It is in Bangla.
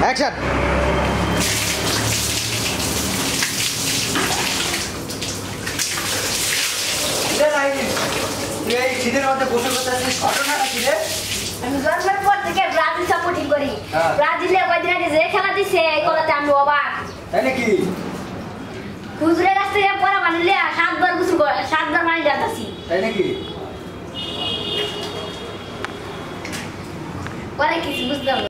অ্যাকশন। এই শীতের মধ্যে গোসল করতে আসছিস, ঘটনাটা কি রে? আমি জন্মের পর থেকে ব্রাজিল সাপোর্টিং করি। ব্রাজিলে কয়দিন আগে যে খেলা দিছে এই খেলাতে আমি অবাক। তাই নাকি? হুজুরের কাছ থেকে পড়া বানিলে 7 বার গোসল করে, 7 বার পানি ঢালতাছি। তাই নাকি? পরে কিছু বুঝলাম না।